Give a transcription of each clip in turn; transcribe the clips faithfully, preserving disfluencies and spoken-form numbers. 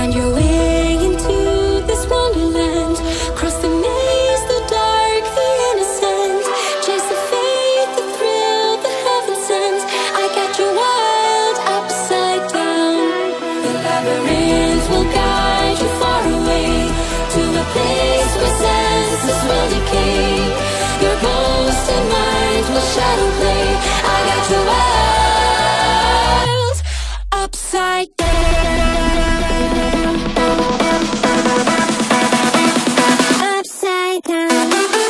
Find your way into this wonderland. Cross the maze, the dark, the innocent. Chase the faith, the thrill, the heaven sent. I got you wild, upside down. The labyrinth will guide you far away to a place where senses will decay. Your ghost and mind will shadow play. I got you wild, upside down. Upside down.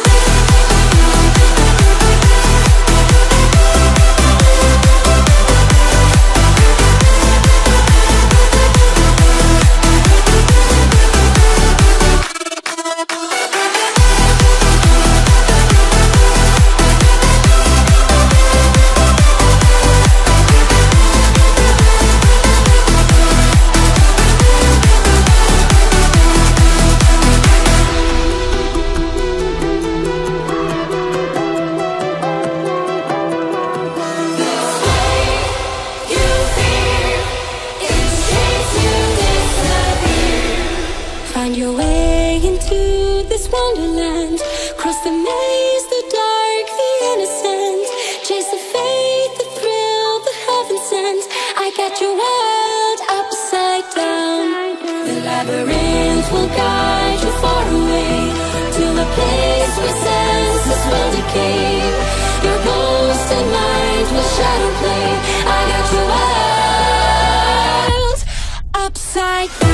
Find your way into this wonderland. Cross the maze, the dark, the innocent. Chase the faith, the thrill, the heaven sent. I got you wild, upside down. The labyrinth will guide you far away to a place where senses will decay. Your ghost and mind will shadow play. I got you wild, upside down.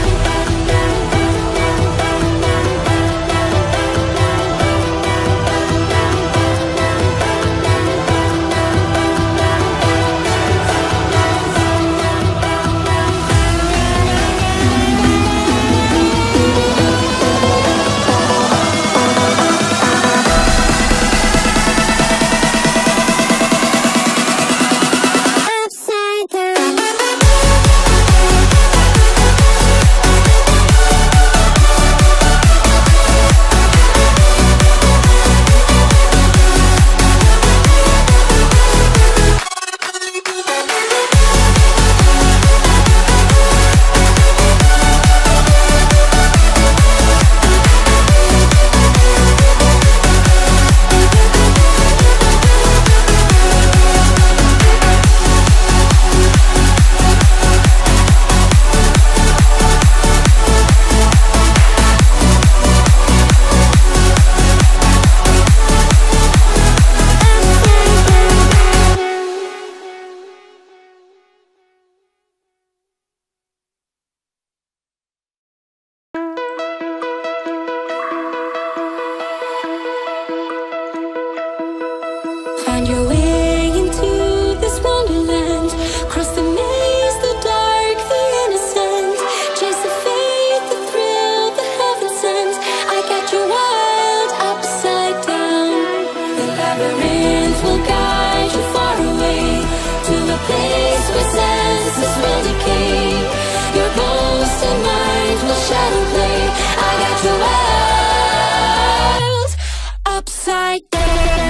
Find your way into this wonderland. Cross the maze, the dark, the innocent. Chase the faith, the thrill, the heaven sent. I got you wild, upside down. The labyrinth will guide you far away to a place where senses will decay. Your ghost and mind will shadow play. I got you wild, upside down.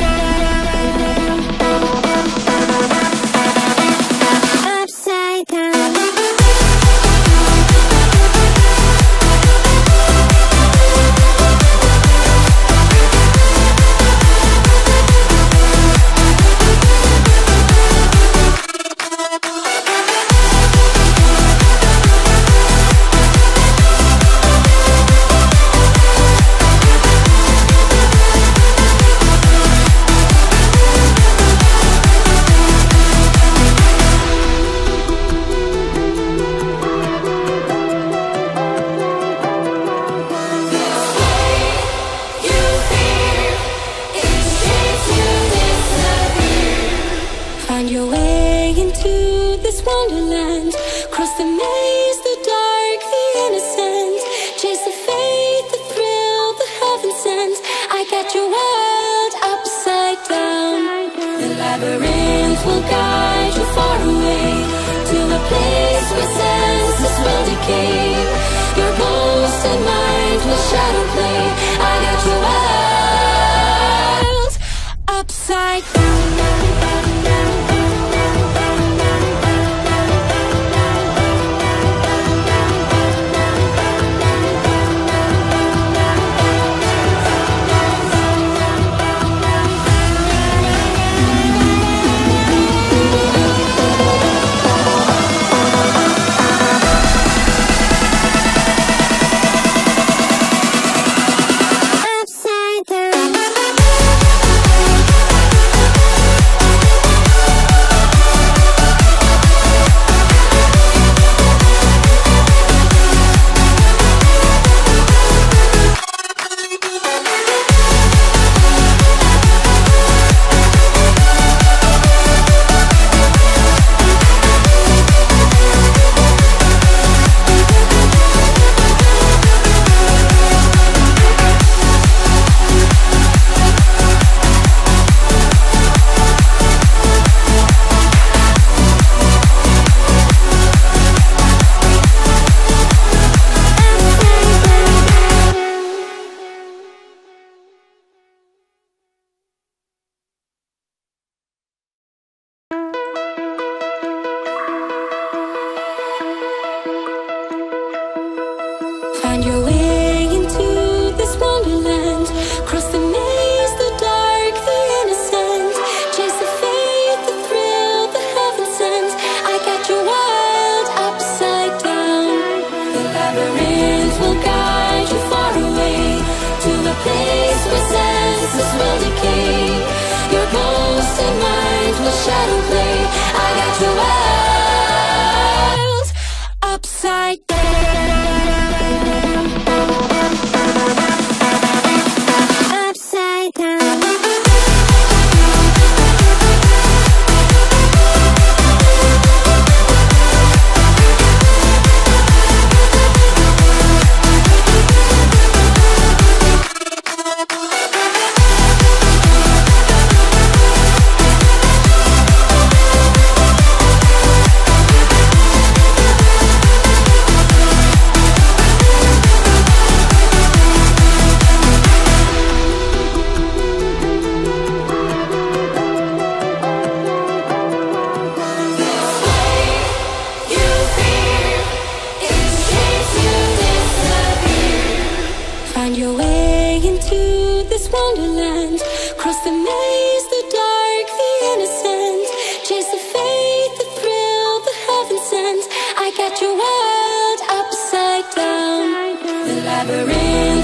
Find your way into this wonderland. Cross the maze, the dark, the innocent. Chase the faith, the thrill, the heaven sent. I got you wild, upside down. The labyrinth will guide you far away to a place where senses will decay. Your ghost and mind will shadow play. I got you wild, upside down.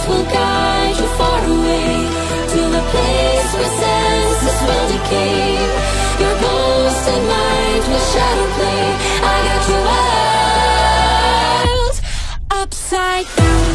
winds will guide you far away to a place where senses will decay. Your ghost and mind will shadow play. I got you wild upside down.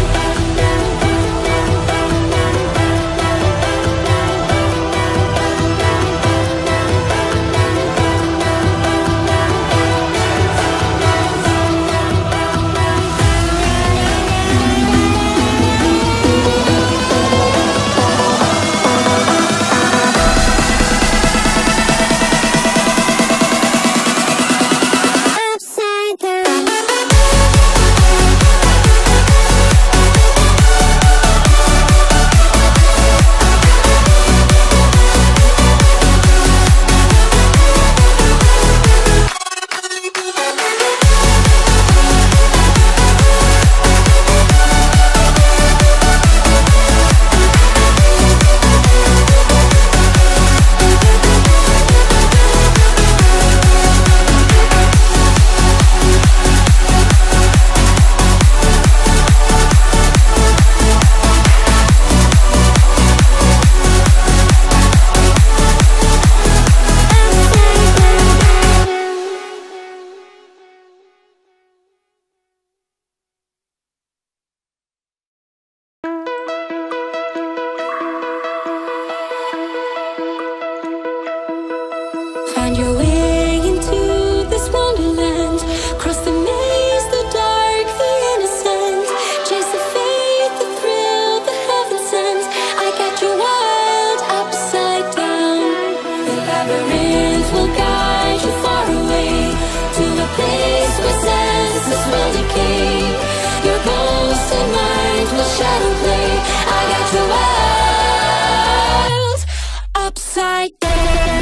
Find your way into this wonderland. Cross the maze, the dark, the innocent. Chase the faith, the thrill, the heaven sent. I got you wild upside down. The labyrinth will guide you far away to a place where senses will decay. Your ghost and mind will shadow play. I got you wild upside down.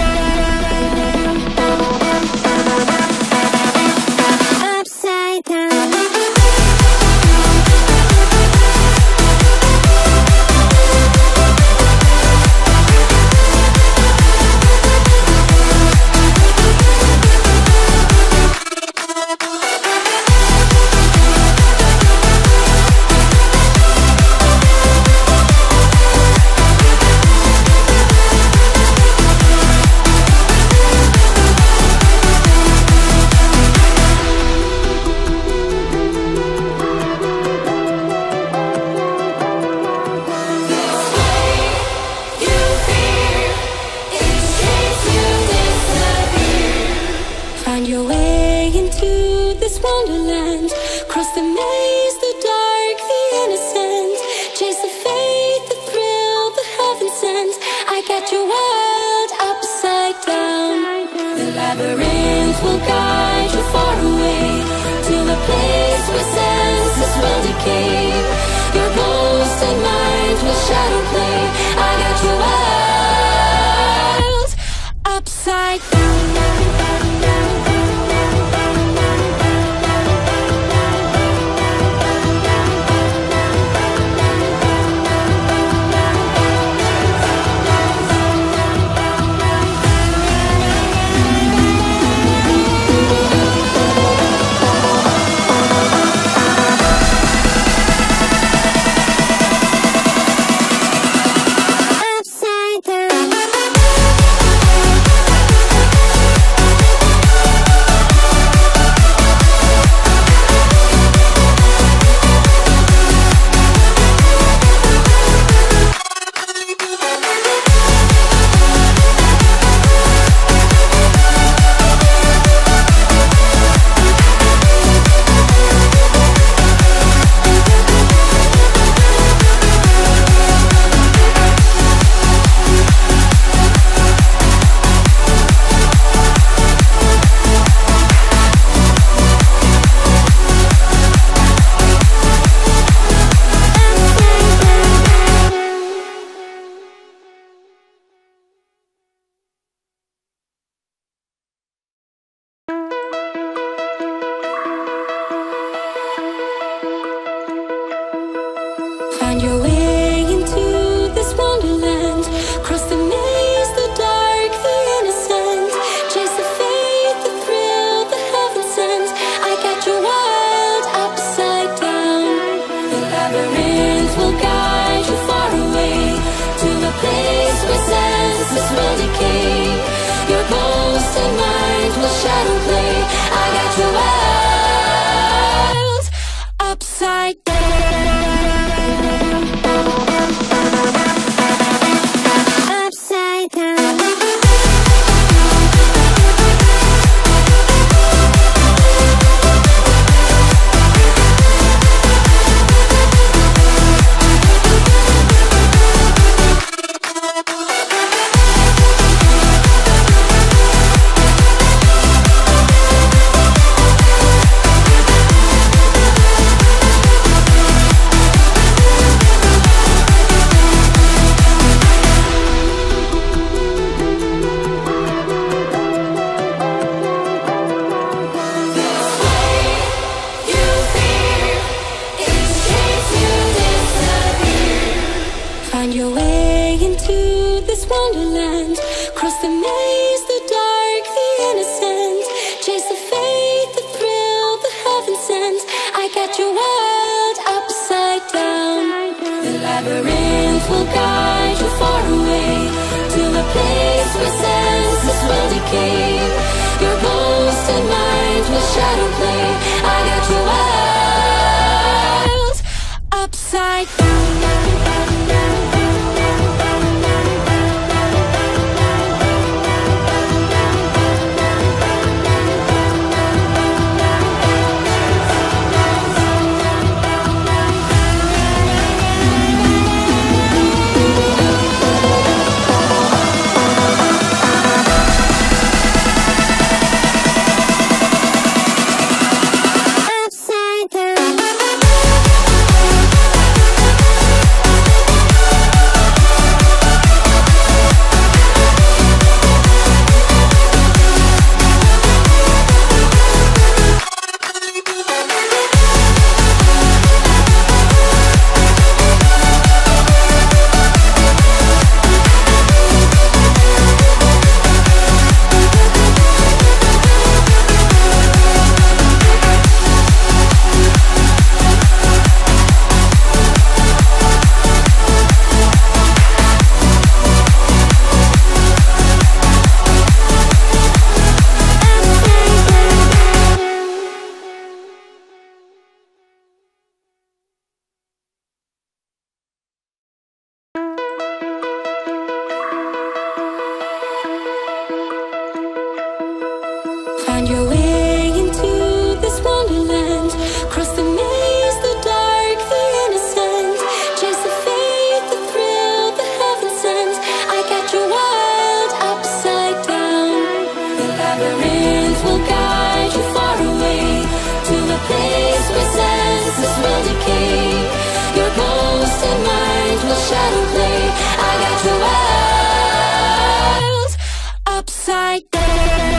Find your way into this wonderland. Cross the maze, the dark, the innocent. Chase the faith, the thrill, the heaven sent. I got you wild upside down. The labyrinth will guide you far away to a place where senses will decay. Your ghost and mind will shadow play. I got you wild upside down. upside down. Find your way into this wonderland. Cross the maze, the dark, the innocent. Chase the faith, the thrill, the heaven sent. I got you wild upside down. The labyrinth will guide you far away to a place where senses will decay. Your ghost and mind will shadow play. I got you wild upside down.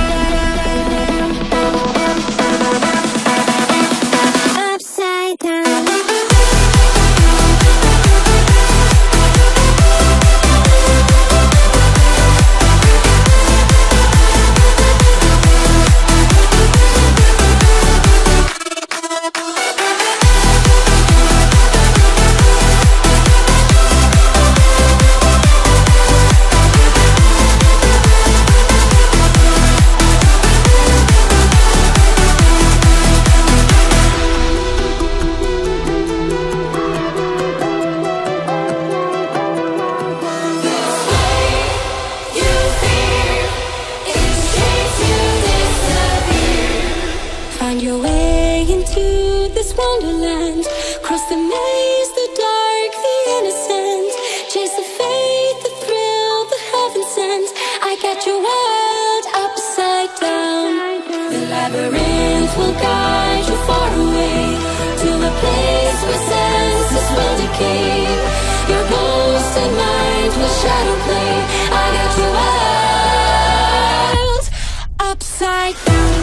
Find your way into this wonderland. Cross the maze, the dark, the innocent. Chase the faith, the thrill, the heaven sent. I got you wild upside down. The labyrinth will guide you far away to a place where senses will decay. Your ghost and mind will shadow play. I got you wild upside down.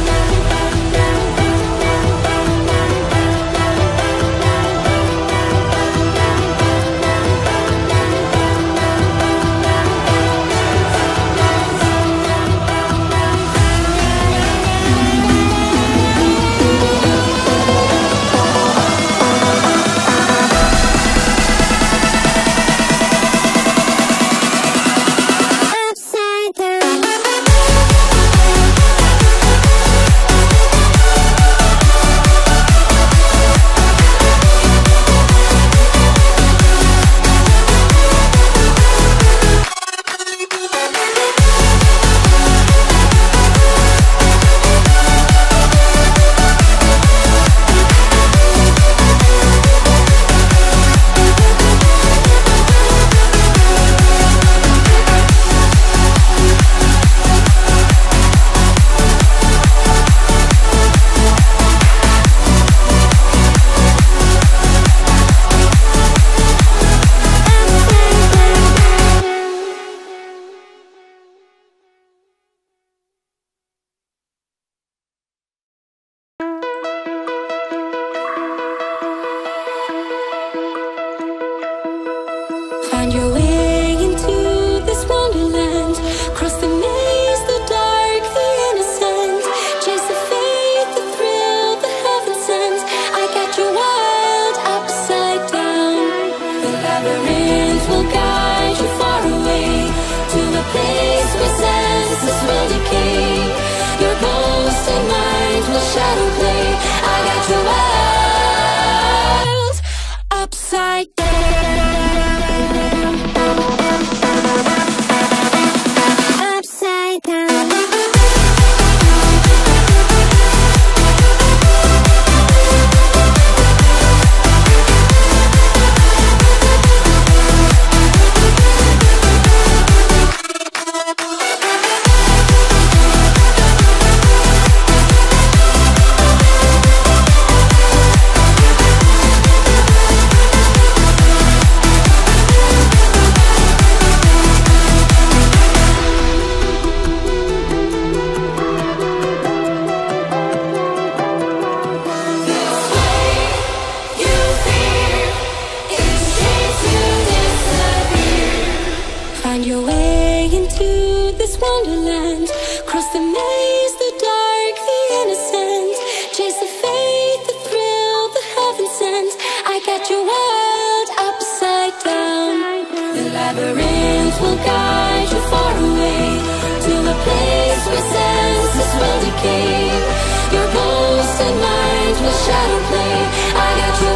wonderland. Cross the maze, the dark, the innocent. Chase the faith, the thrill, the heaven sent. I got your world upside down. The labyrinth will guide you far away to a place where senses will decay. Your ghost and mind will shadow play. I got your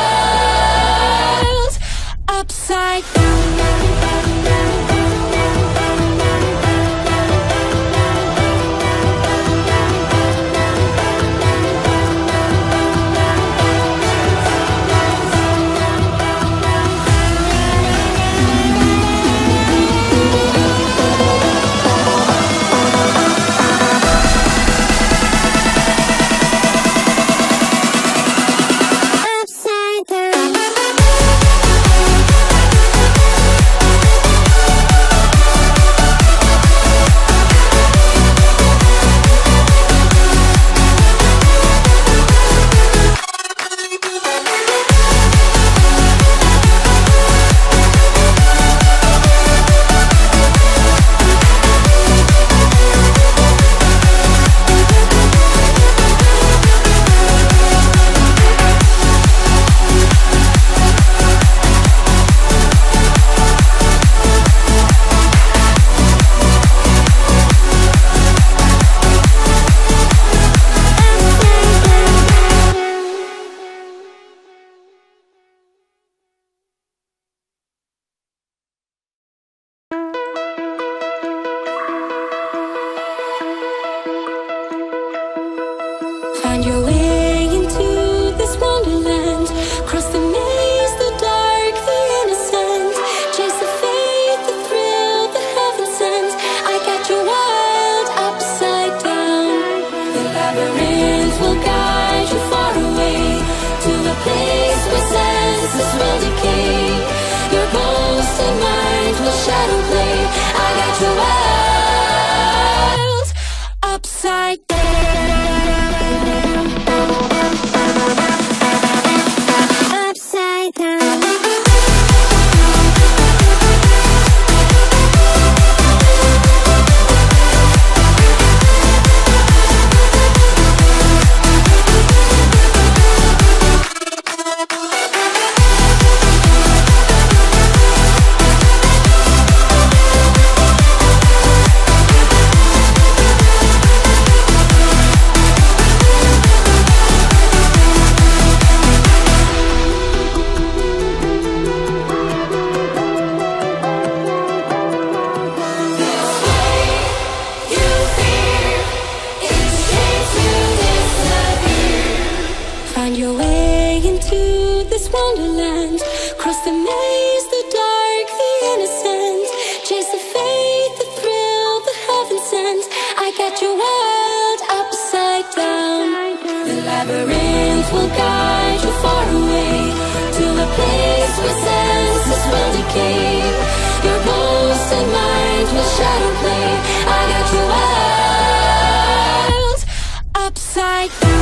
world upside down. Find your way into this wonderland. Cross the maze, the dark, the innocent. Chase the faith, the thrill, the heaven sent. I got your world upside down. The labyrinth will guide you far away to a place where senses will decay. Your ghost and mind will shadow play. I got your world upside down. Find your way into this wonderland. Cross the maze, the dark, the innocent. Chase the faith, the thrill, the heaven sent. I got your world upside down. The labyrinth will guide you far away to a place where senses will decay. Your ghost and mind will shadow play. I got your world upside down.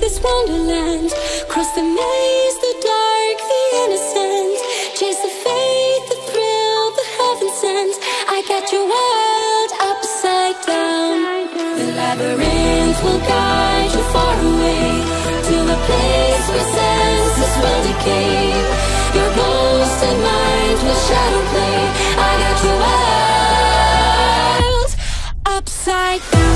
this wonderland. Cross the maze, the dark, the innocent. Chase the faith, the thrill, the heaven sent. I got your world upside down. The labyrinth will guide you far away to a place where senses will decay. Your ghost and mind will shadow play. I got your world upside down.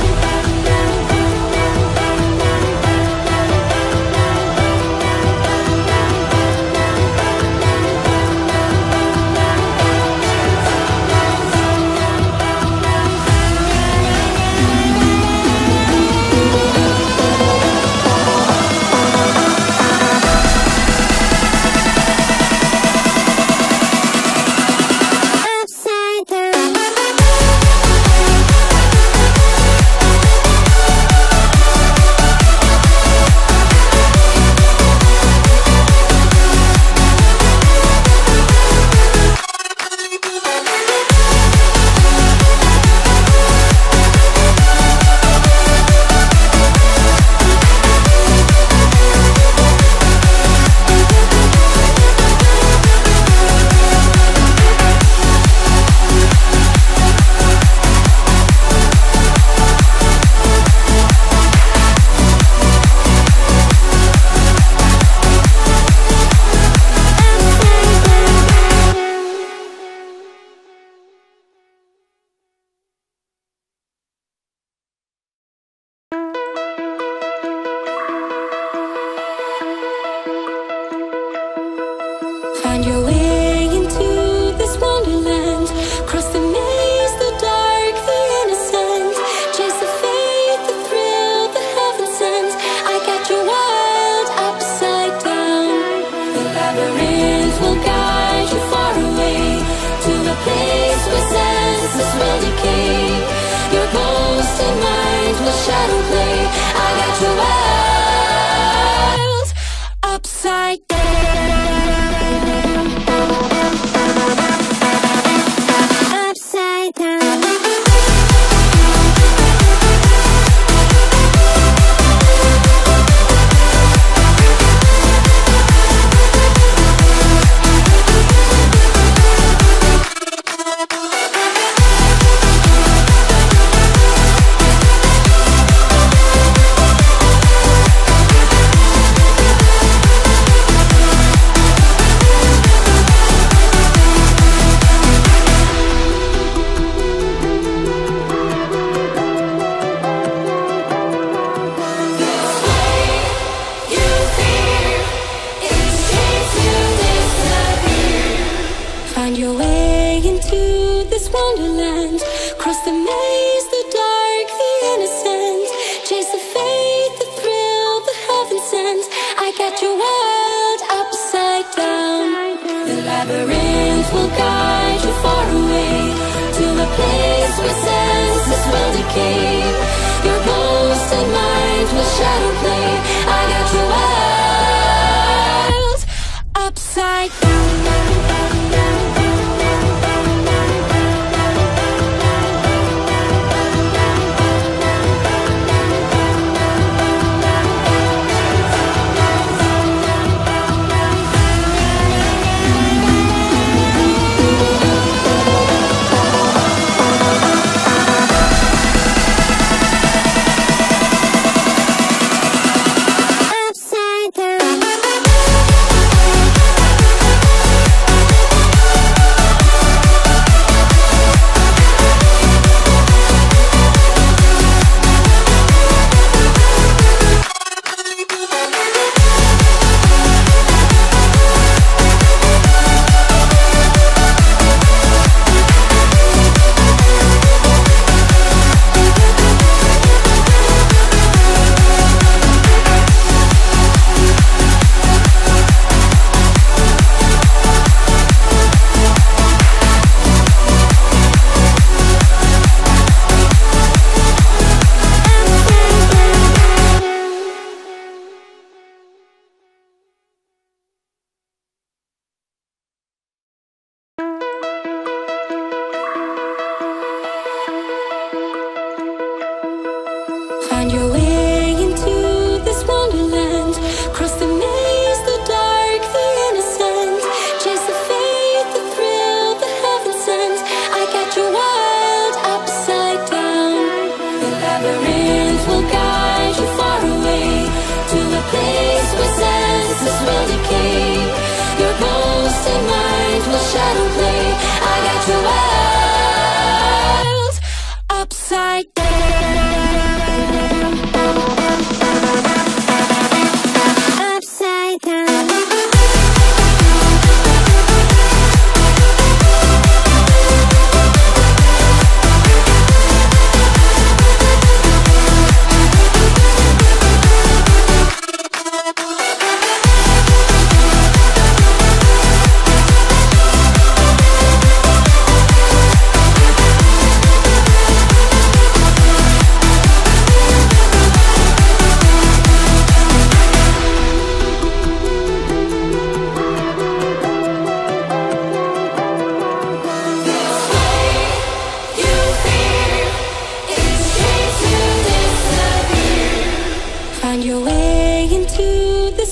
Find your way into this wonderland. Cross the maze, the dark, the innocent. Chase the faith, the thrill, the heaven sent. I got your world upside down. The labyrinth will guide you far away to a place where senses will decay. Your ghost and mind will shadow play. I got your world upside down. Find your way into this wonderland. Cross the maze, the dark, the innocent. Chase the faith, the thrill, the heaven sent. I got your world upside down. The labyrinth will guide you far away to a place where senses will decay. Your ghost and mind will shadow play. I got your world upside down.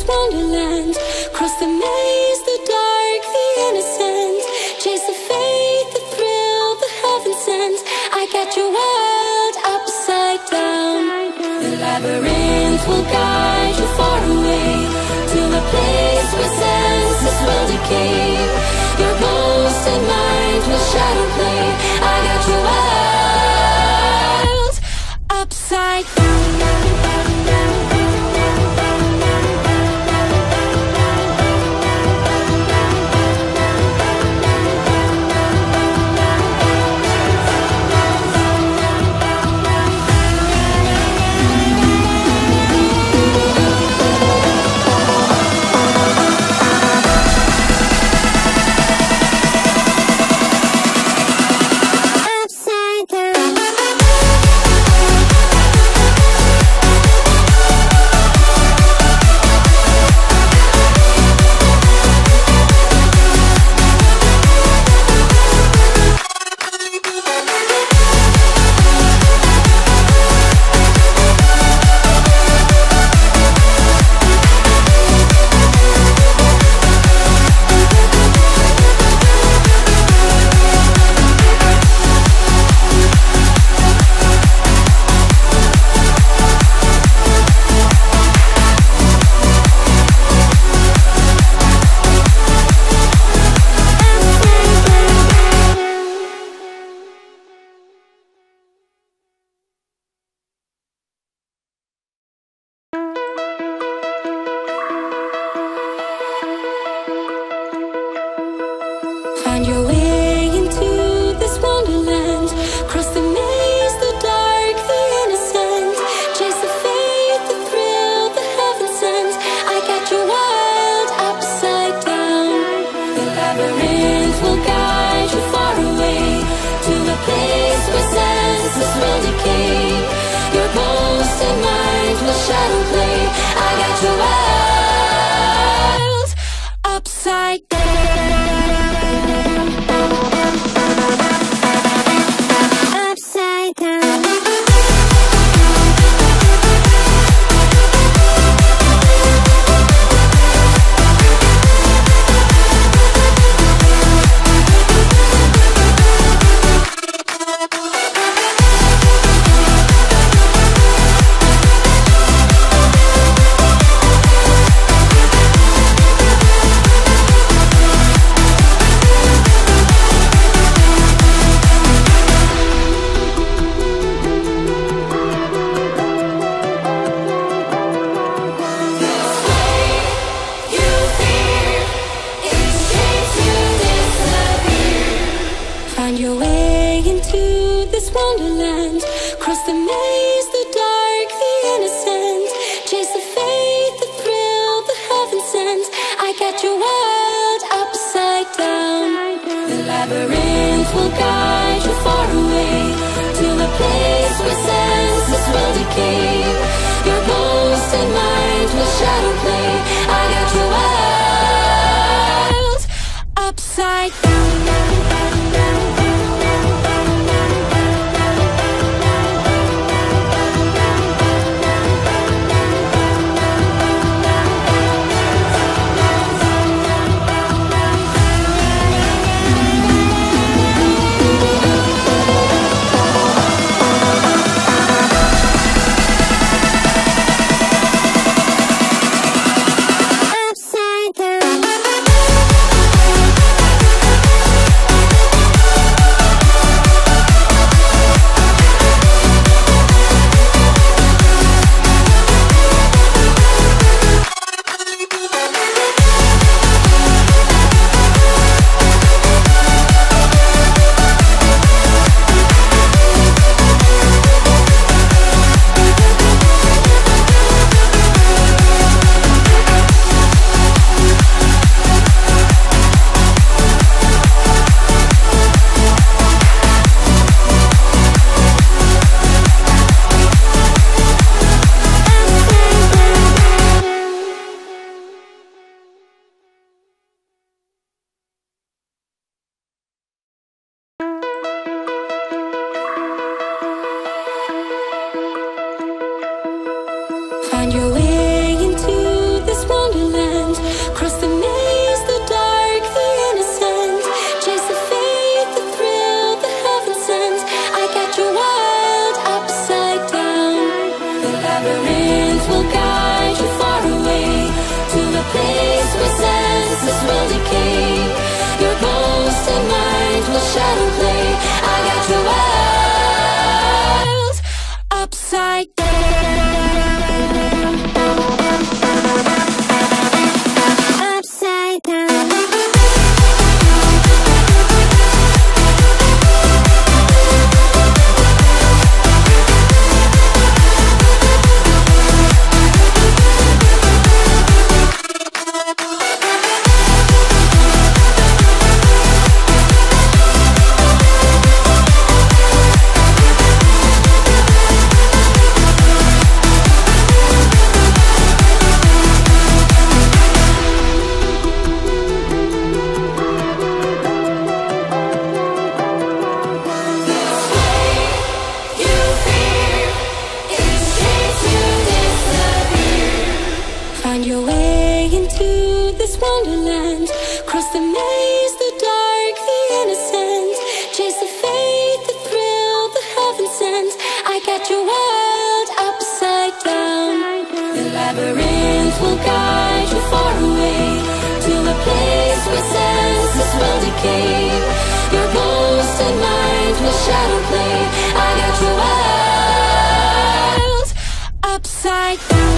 wonderland. Cross the maze, the dark, the innocent. Chase the faith, the thrill, the heaven sent. I got your world upside down. The labyrinth will guide you far away to a place where senses will decay. Your ghost and mind will shadow play. I got your world upside down. Find your way into this wonderland. Cross the maze, the dark, the innocent. Chase the faith, the thrill, the heaven sent. I got your world upside down. The labyrinth will guide you far away to a place where senses will decay. Your ghost and mind will shadow play. I got your world upside down. Find your way into this wonderland. Cross the maze, the dark, the innocent. Chase the faith, the thrill, the heaven sent. I got your world upside down. The labyrinth will guide you far away to a place where senses will decay. Your ghost and mind will shadow play. I got your world upside down. Find your way into this wonderland. Cross the maze, the dark, the innocent. Chase the fate, the thrill, the heaven sent. I got your world upside down. The labyrinth will guide you far away to the place where senses will decay. Your ghost and mind will shadow play. I got your world upside down.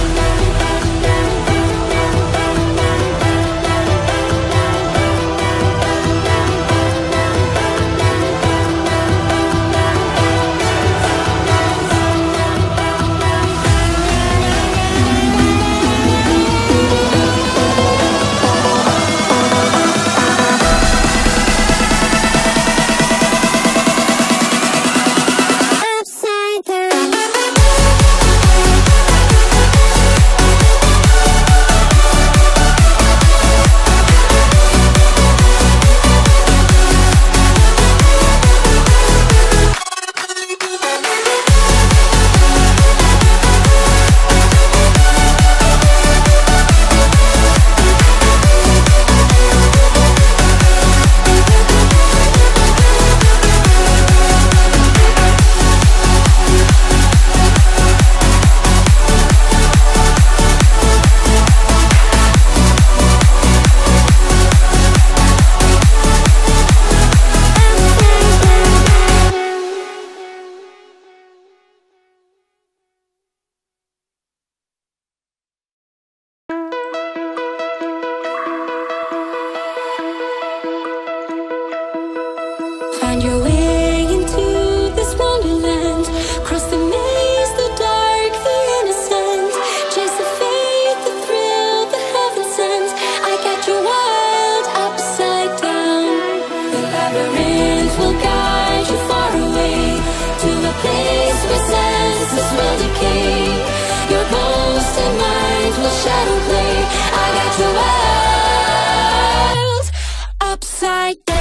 Find your way into this wonderland. Cross the maze, the dark, the innocent. Chase the fate, the thrill, the heaven sent. I got your world upside down. The labyrinth will guide you far away to the place where senses will decay. Your ghost and mind will shadow play. I got your world upside down.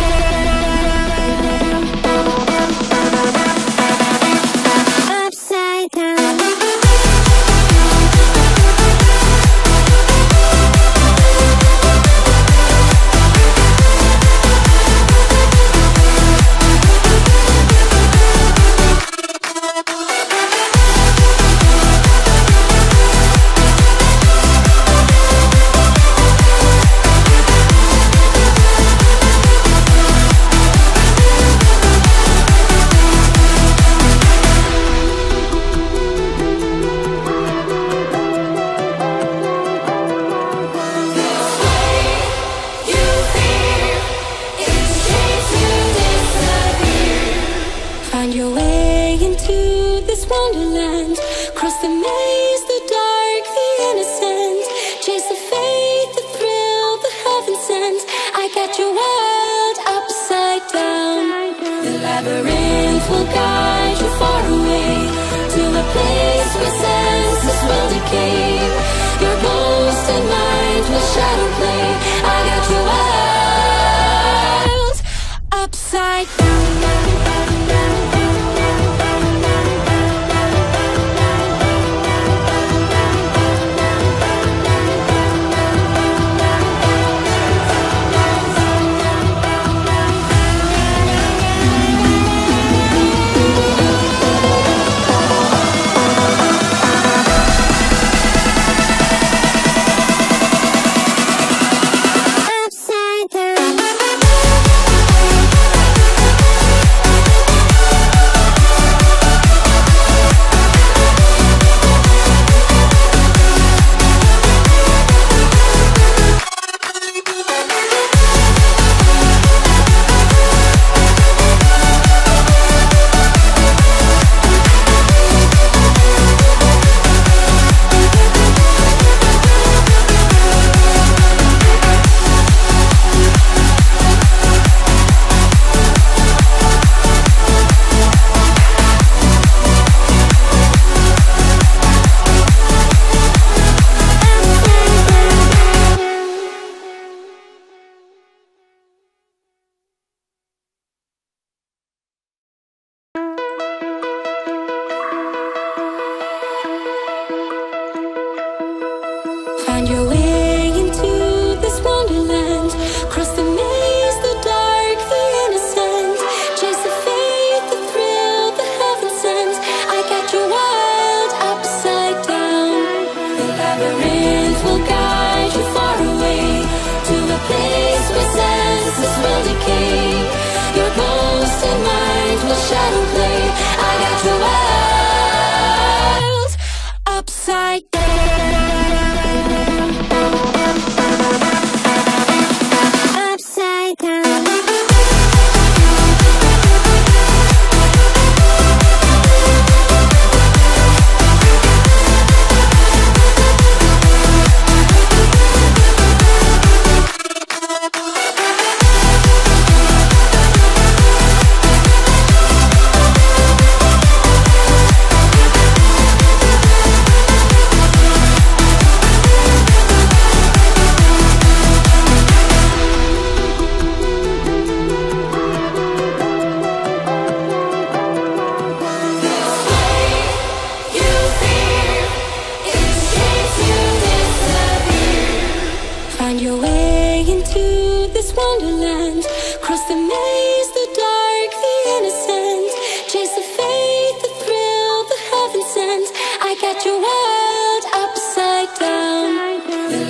Find your way into this wonderland. Cross the maze, the dark, the innocent. Chase the fate, the thrill, the heaven sent. I got your world upside down. The labyrinth will guide you far away to the place where senses will decay. Your ghost and mind will shadow play. I got your world upside down.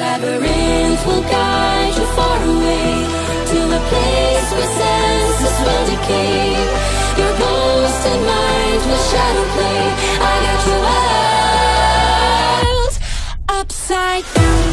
labyrinth will guide you far away to a place where senses will decay. Your ghost and mind will shadow play. I got your world upside down.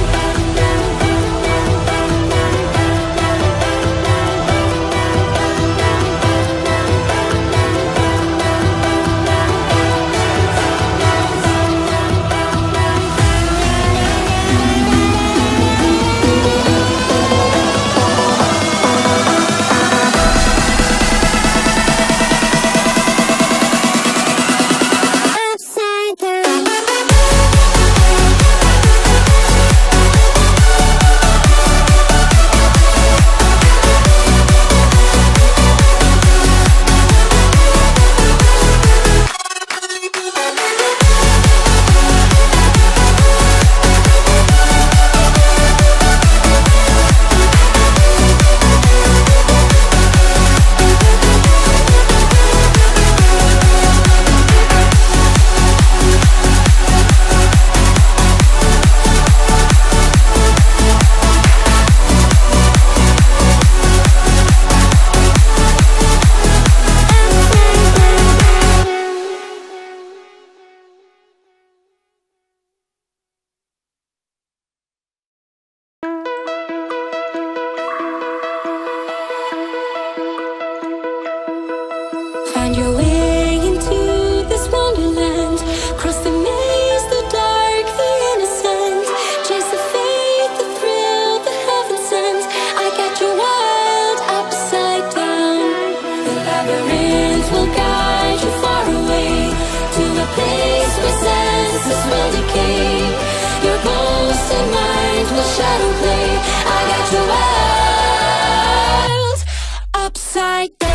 Find your way into this wonderland. Cross the maze, the dark, the innocent. Chase the faith, the thrill, the heaven sent. I got your world upside down. The labyrinth will guide you far away to a place where senses will decay. Your ghost and mind will shadow play. I got your world upside down.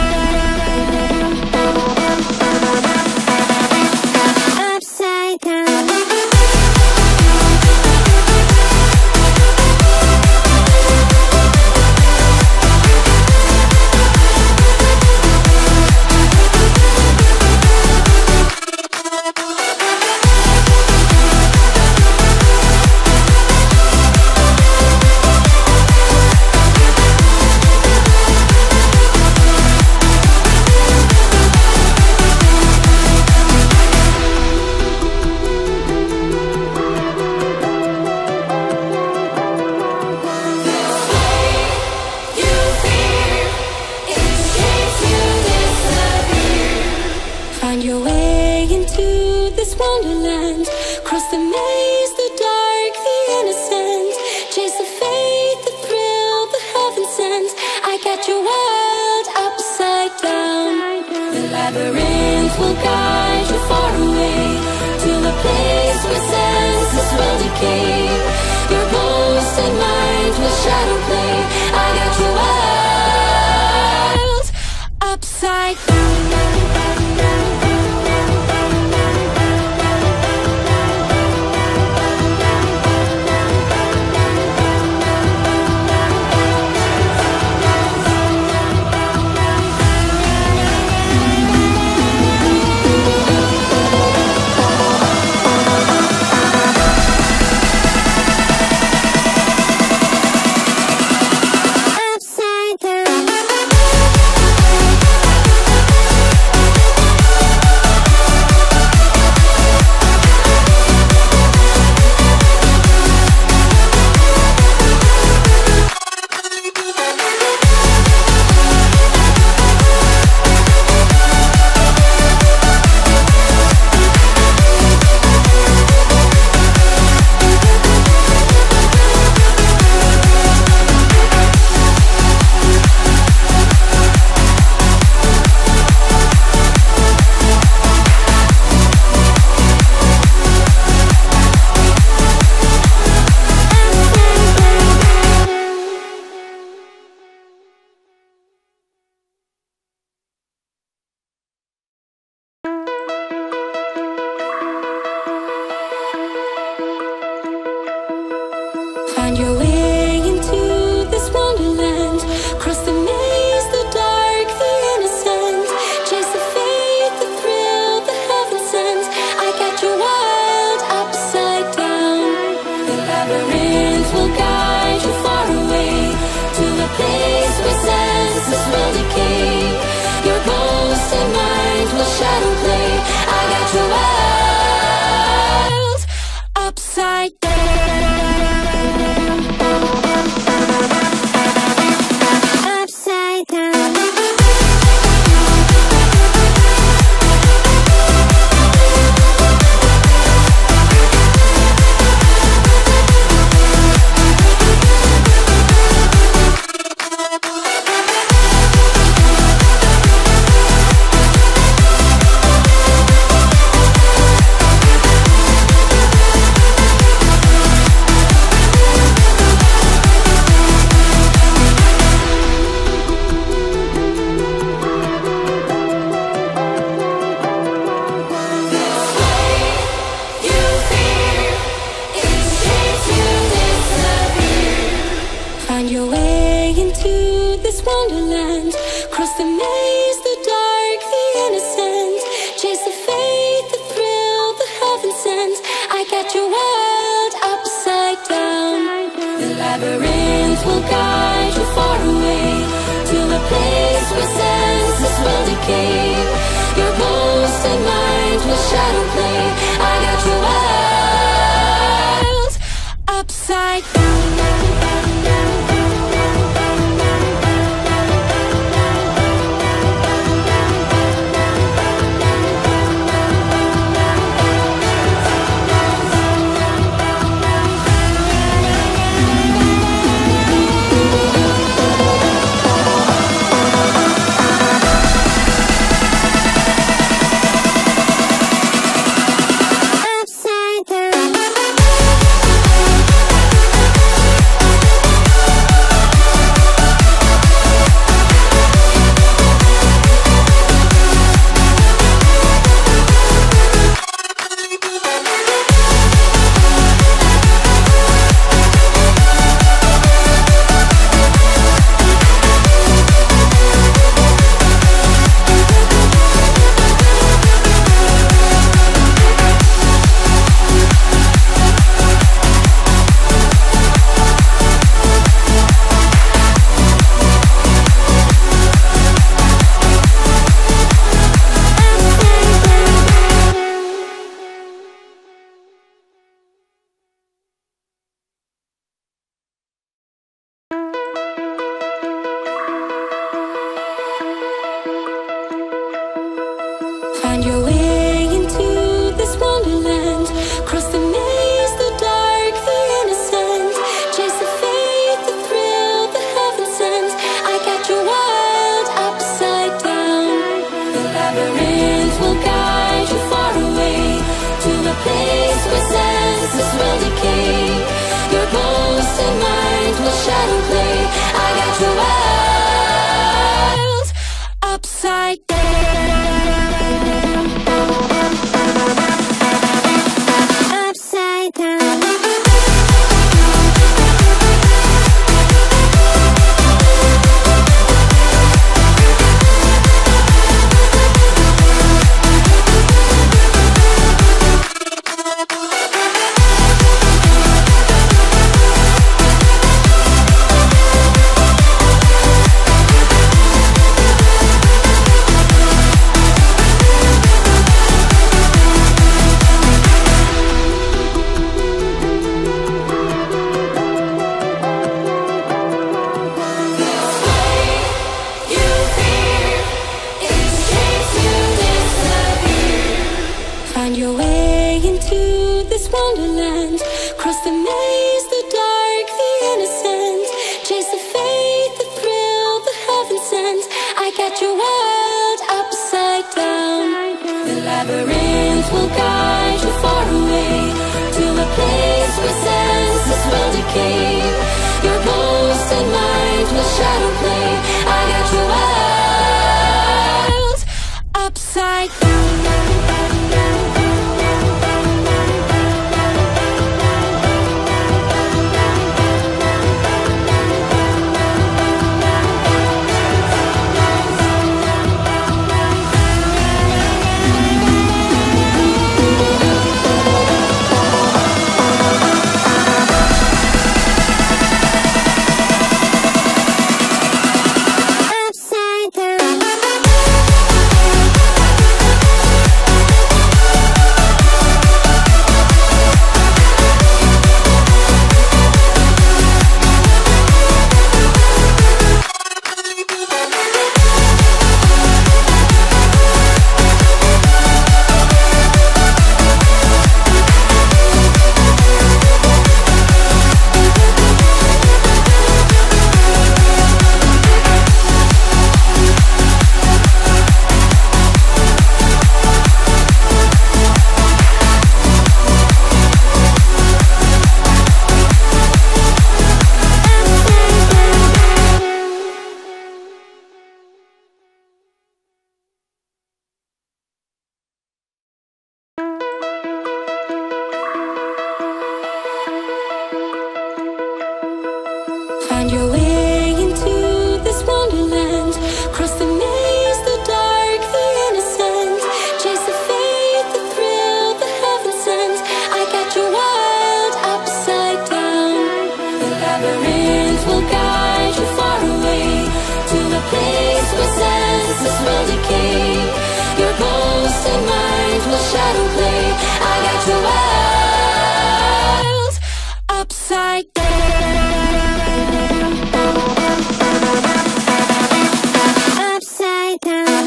Find your way into this wonderland. Cross the maze, the dark, the innocent. Chase the faith, the thrill, the heaven sent. I got your world upside down. The labyrinth will guide you far away to a place where senses will decay. Your ghost and mind will shadow play. I got your world upside down. Find your way into this wonderland. Cross the maze, the dark, the innocent. Chase the faith, the thrill, the heaven sent. I got your world upside down. The labyrinth will guide you far away to a place where senses will decay. Your ghost and mind will shadow play. I got your world upside down. Upside down. Find your way into this wonderland. Cross the maze, the dark, the innocent. Chase the faith, the thrill, the heaven sent. I got your world upside down. The labyrinth will guide you far away to a place where senses will decay. Your ghost and mind will shadow play. I got your world upside down. Find your way into this wonderland. Cross the maze, the dark, the innocent. Chase the faith, the thrill, the heaven sent. I got your world upside down. The labyrinth will guide you far away to a place where senses will decay. Your ghost and mind will shadow play. I got your world upside down. Upside down. Find your way into this wonderland. Cross the maze, the dark, the innocent. Chase the faith, the thrill, the heaven sent. I got your world upside down. The labyrinth will guide you far away to a place where senses will decay. Your ghost and mind will shadow play. I got your world upside down. Find your way into this wonderland. Cross the maze, the dark, the innocent. Chase the faith, the thrill, the heaven sent. I got you wild upside down. The labyrinth will guide you far away to the place where senses will decay. Your ghost and mind will shadow play. I got you wild upside down. Upside down.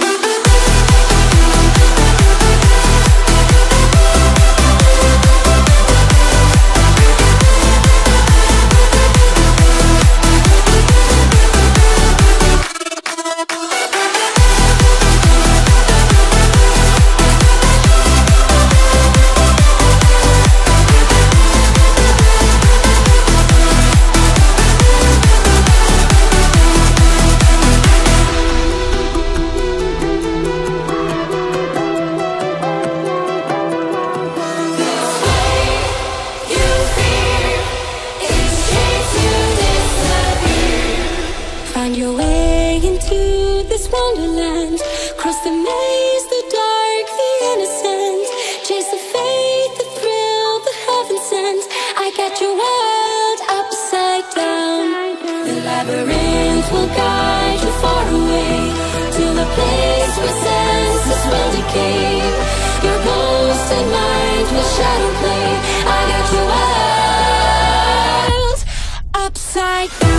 Find your way into this wonderland. Cross the maze, the dark, the innocent. Chase the faith, the thrill, the heaven sent. I got you wild upside down. The labyrinth will guide you far away to the place where senses will decay. Your ghost and mind will shadow play. I got you wild upside down.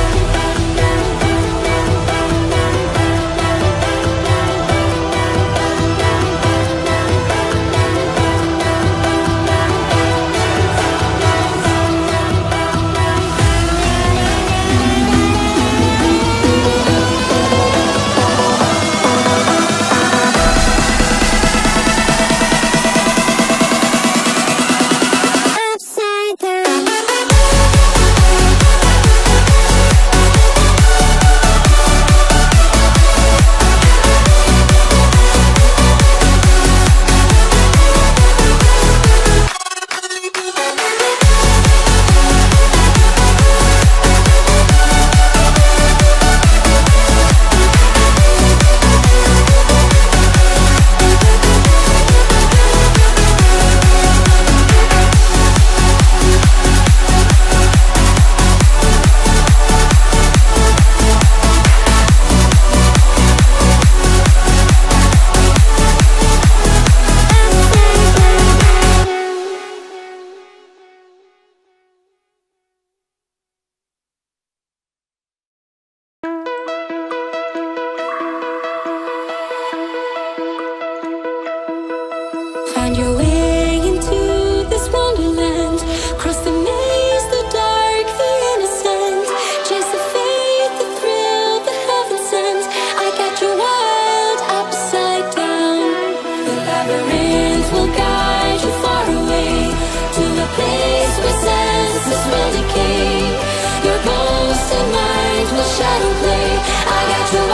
Find your way into this wonderland. Cross the maze, the dark, the innocent. Chase the faith, the thrill, the heaven sent. I got you wild upside down. The labyrinth will guide you far away to the place where senses will decay. Your ghost and mind will shadow play. I got you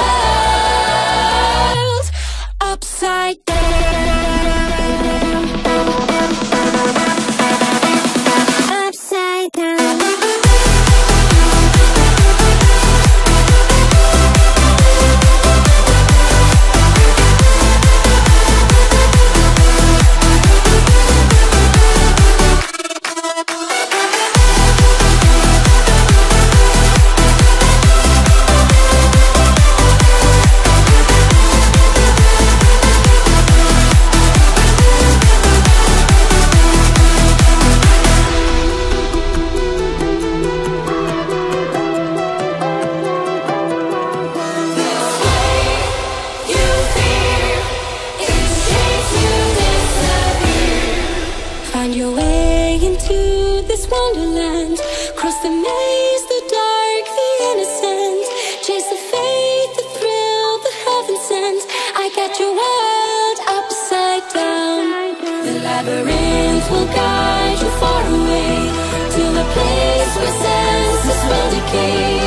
wild upside down. Find your way into this wonderland. Cross the maze, the dark, the innocent. Chase the faith, the thrill, the heaven sent. I got you wild upside down. The labyrinth will guide you far away to the place where senses will decay.